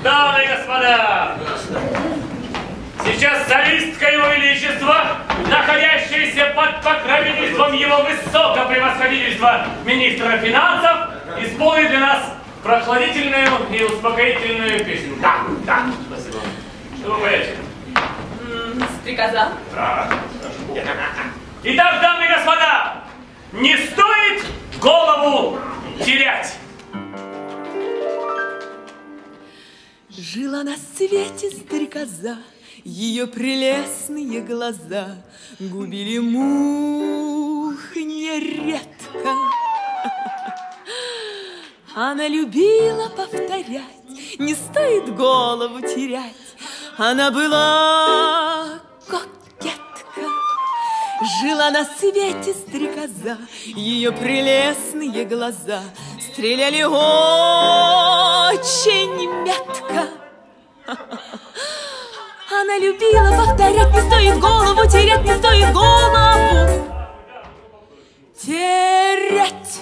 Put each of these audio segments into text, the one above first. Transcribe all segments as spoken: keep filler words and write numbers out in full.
Дамы и господа, сейчас солистка Его Величества, находящаяся под покровительством Его Высокопревосходительства министра финансов, исполнит для нас прохладительную и успокоительную песню. Да, да, спасибо. Что вы поете? Стрекоза. Да. Итак, дамы и господа, не стоит голову терять. Жила на свете стрекоза, ее прелестные глаза губили мух нередко. Она любила повторять, не стоит голову терять. Она была кокетка. Жила на свете стрекоза, ее прелестные глаза стреляли очень метко. Она любила повторять, не стоит голову терять, не стоит голову терять.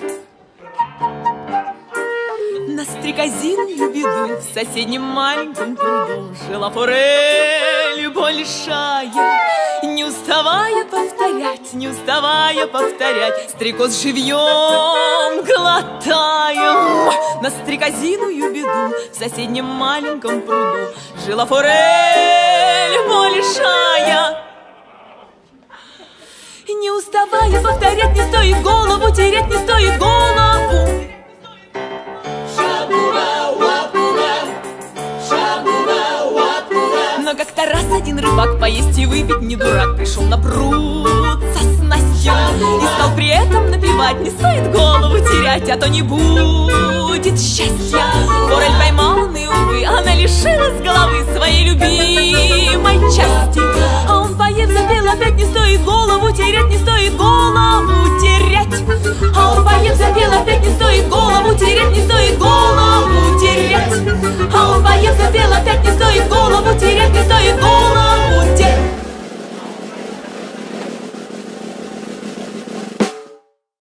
На стрекозиную беду в соседнем маленьком пруду жила форель большая, не уставая повторять, не уставая повторять, стрекоз живьем глотаем. На стрекозиную беду в соседнем маленьком пруду жила форель большая, не уставая повторять, не стоит голову терять, не стоит голову. Но как-то раз один рыбак, поесть и выпить не дурак, пришел на пруд со снастью и стал при этом напевать: не стоит голову терять, а то не будет счастья. Форель поймал, и увы, она лишилась головы своей любимой части. А он, поев, запел опять: не стоит голову терять, не стоит голову терять. А он, поев, запел опять: не стоит голову терять, не стоит голову терять. А он, поев, запел опять: не стоит